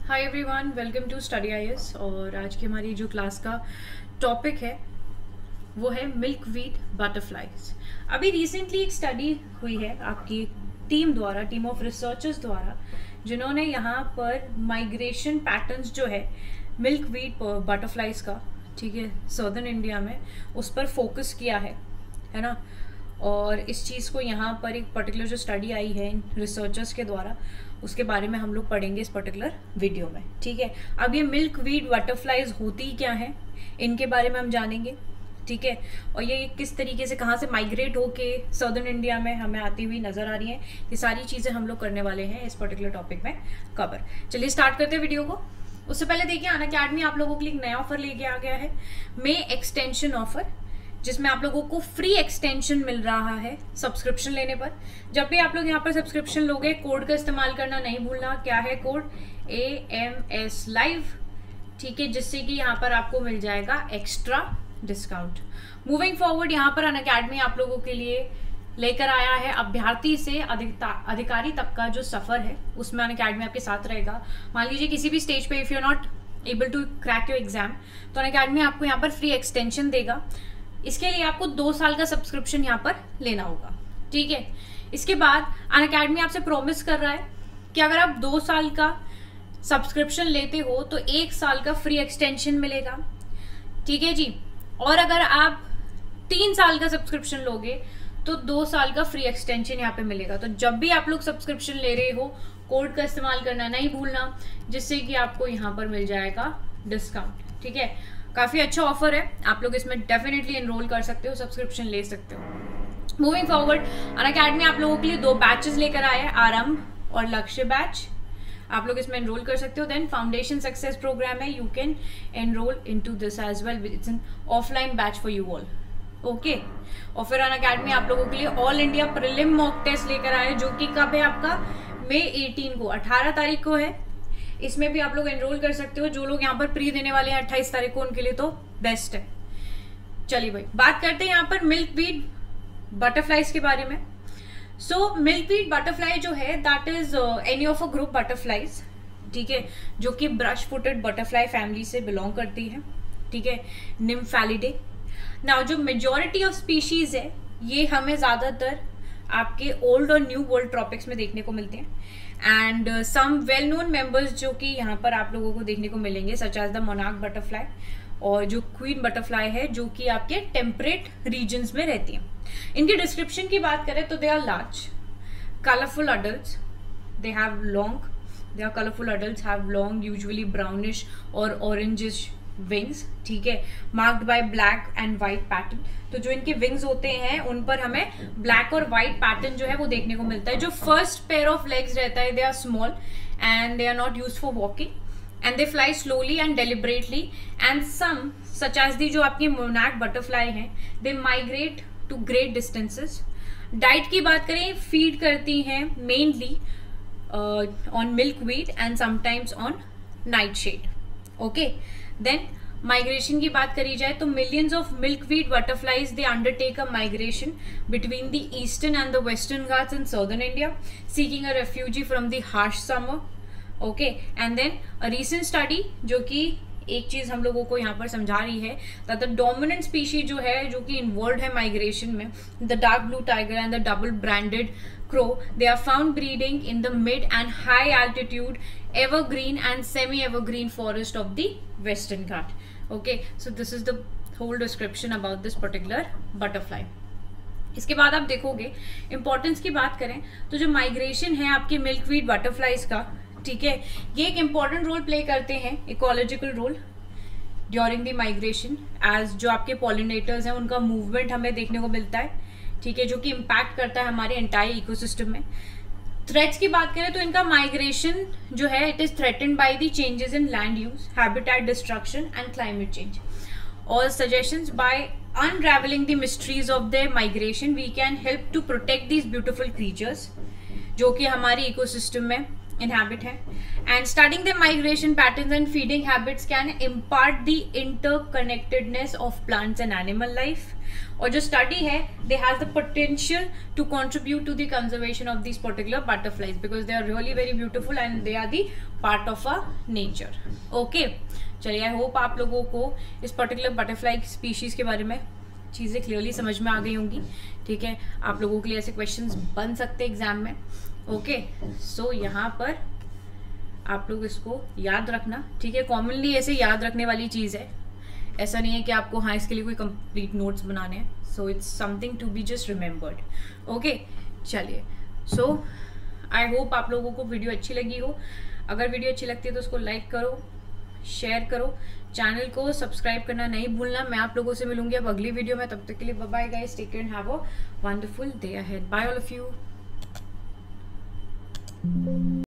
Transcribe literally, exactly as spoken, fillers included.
Hi everyone, welcome to study I S. और आज की हमारी जो क्लास का टॉपिक है वो है मिल्कवीड बटरफ्लाइज। अभी रिसेंटली एक स्टडी हुई है आपकी टीम द्वारा, टीम ऑफ रिसर्चर्स द्वारा, जिन्होंने यहाँ पर माइग्रेशन पैटर्न्स जो है मिल्कवीड बटरफ्लाइज का, ठीक है, सदर्न इंडिया में उस पर फोकस किया है है ना। और इस चीज़ को यहाँ पर एक पर्टिकुलर जो स्टडी आई है इन रिसर्चर्स के द्वारा, उसके बारे में हम लोग पढ़ेंगे इस पर्टिकुलर वीडियो में, ठीक है। अब ये मिल्कवीड बटरफ्लाइज होती क्या हैं, इनके बारे में हम जानेंगे, ठीक है। और ये किस तरीके से कहाँ से माइग्रेट होके सदर्न इंडिया में हमें आती हुई नजर आ रही हैं, ये सारी चीज़ें हम लोग करने वाले हैं इस पर्टिकुलर टॉपिक में कवर। चलिए स्टार्ट करते हैं वीडियो को। उससे पहले देखिए, अनअकैडमी आप लोगों के लिए एक नया ऑफर लेके आ गया है, मे एक्सटेंशन ऑफर, जिसमें आप लोगों को फ्री एक्सटेंशन मिल रहा है सब्सक्रिप्शन लेने पर। जब भी आप लोग यहाँ पर सब्सक्रिप्शन लोगे, कोड का इस्तेमाल करना नहीं भूलना। क्या है code? A M S live, ठीक है, जिससे कि यहाँ पर आपको मिल जाएगा एक्स्ट्रा डिस्काउंट। मूविंग फॉरवर्ड, यहाँ पर अनअकैडमी आप लोगों के लिए लेकर आया है अभ्यर्थी से अधिकारी तक का जो सफर है, उसमें अनअकैडमी आपके साथ रहेगा। मान लीजिए किसी भी स्टेज पे if you are not able to crack your exam, तो अनअकैडमी आपको यहाँ पर फ्री एक्सटेंशन देगा। इसके लिए आपको दो साल का सब्सक्रिप्शन यहाँ पर लेना होगा, ठीक है। इसके बाद अनअकैडमी आपसे प्रॉमिस कर रहा है कि अगर आप दो साल का सब्सक्रिप्शन लेते हो तो एक साल का फ्री एक्सटेंशन मिलेगा, ठीक है जी। और अगर आप तीन साल का सब्सक्रिप्शन लोगे तो दो साल का फ्री एक्सटेंशन यहाँ पे मिलेगा। तो जब भी आप लोग सब्सक्रिप्शन ले रहे हो, कोड का इस्तेमाल करना नहीं भूलना, जिससे कि आपको यहाँ पर मिल जाएगा डिस्काउंट, ठीक है। काफी अच्छा ऑफर है, आप लोग इसमें डेफिनेटली एनरोल कर सकते हो, सब्सक्रिप्शन ले सकते हो। मूविंग फॉरवर्ड, अनअकैडमी आप लोगों के लिए दो बैचेस लेकर आए हैं, आरंभ और लक्ष्य बैच। आप लोग इसमें एनरोल कर सकते हो। देन फाउंडेशन सक्सेस प्रोग्राम है, you can enrol into this as well, it's an offline batch for you all, okay. और फिर अनअकैडमी आप लोगों के लिए all India prelim mock test लेकर आए, जो कि कब है आपका? मई अठारह को, अठारह तारीख को है। इसमें भी आप लोग एनरोल कर सकते हो। जो लोग यहाँ पर प्री देने वाले हैं अट्ठाईस तारीख को, उनके लिए तो बेस्ट है। चलिए भाई, बात करते हैं यहाँ पर मिल्कवीड बटरफ्लाइज के बारे में। सो मिल्कवीड बटरफ्लाई जो है, that is any of a group butterflies, ठीक है, जो कि ब्रश फुटेड बटरफ्लाई फैमिली से बिलोंग करती है, ठीक है, निम्फैलिडे। नाउ जो मेजॉरिटी ऑफ स्पीशीज है, ये हमें ज्यादातर आपके ओल्ड और न्यू वर्ल्ड ट्रॉपिक्स में देखने को मिलते हैं। And some well known members जो कि यहाँ पर आप लोगों को देखने को मिलेंगे, such as the monarch butterfly और जो क्वीन बटरफ्लाई है, जो कि आपके टेम्परेट रीजन्स में रहती हैं। इनकी डिस्क्रिप्शन की बात करें तो they are large, colourful adults, they have long, they are colourful adults have long, usually brownish और ऑरेंजिश विंग्स, ठीक है, marked by black and white pattern. तो जो इनके विंग्स होते हैं उन पर हमें ब्लैक और व्हाइट पैटर्न जो है वो देखने को मिलता है। जो फर्स्ट पेयर ऑफ लेग्स रहता है, they are small and they are not used for walking and they fly slowly and deliberately. And some such as the जो आपकी मोनार्क बटरफ्लाई हैं, they migrate to great distances. Diet की बात करें, feed करती हैं mainly on milkweed and sometimes on nightshade, okay. Then migration की बात करी जाए तो millions of milkweed butterflies they undertake a migration between the eastern and the Western Ghats in southern India, seeking a refugee from the harsh summer, okay. And then a recent study जो कि एक चीज हम लोगों को यहाँ पर समझा रही है, दैट द डोमिनेंट स्पीशीज जो है, जो कि इन्वॉल्व है माइग्रेशन में, the dark blue tiger and the double branded crow, they are found breeding in the mid and high altitude evergreen and semi evergreen forest of the western ghat, okay. So this is the whole description about this particular butterfly. इसके बाद आप देखोगे, importance की बात करें तो जो migration है आपके मिल्कवीड बटरफ्लाइज का, ठीक है, ये एक इंपॉर्टेंट रोल प्ले करते हैं, ecological role during the migration, as जो आपके पॉलिनेटर्स हैं उनका मूवमेंट हमें देखने को मिलता है, ठीक है, जो कि इम्पैक्ट करता है हमारे एंटायर इकोसिस्टम में। थ्रेट्स की बात करें तो इनका माइग्रेशन जो है, it is threatened by the changes in land use, habitat destruction and climate change. और suggestions by unravelling the mysteries of the migration, we can help to protect these beautiful creatures जो कि हमारे ecosystem में inhabit है, and studying the migration patterns and feeding habits can impart the interconnectedness of plants and animal life. और जो study है they has the potential to contribute to the conservation of these particular butterflies because they are really very beautiful and they are the part of our nature. Okay, चलिए I hope आप लोगों को इस particular butterfly species के बारे में चीज़ें clearly समझ में आ गई होंगी. ठीक है, आप लोगों के लिए ऐसे क्वेश्चंस बन सकते हैं एग्जाम में. ओके, सो यहाँ पर आप लोग इसको याद रखना. ठीक है, कॉमनली ऐसे याद रखने वाली चीज़ है, ऐसा नहीं है कि आपको हाँ इसके लिए कोई कंप्लीट नोट्स बनाने हैं. So it's something to be just remembered. Okay, चलिए, सो आई होप आप लोगों को वीडियो अच्छी लगी हो. अगर वीडियो अच्छी लगती है तो उसको लाइक करो, शेयर करो, चैनल को सब्सक्राइब करना नहीं भूलना. मैं आप लोगों से मिलूंगी अब अगली वीडियो में. तब तक के लिए bye bye guys, take care and have a wonderful day ahead. Bye all of you.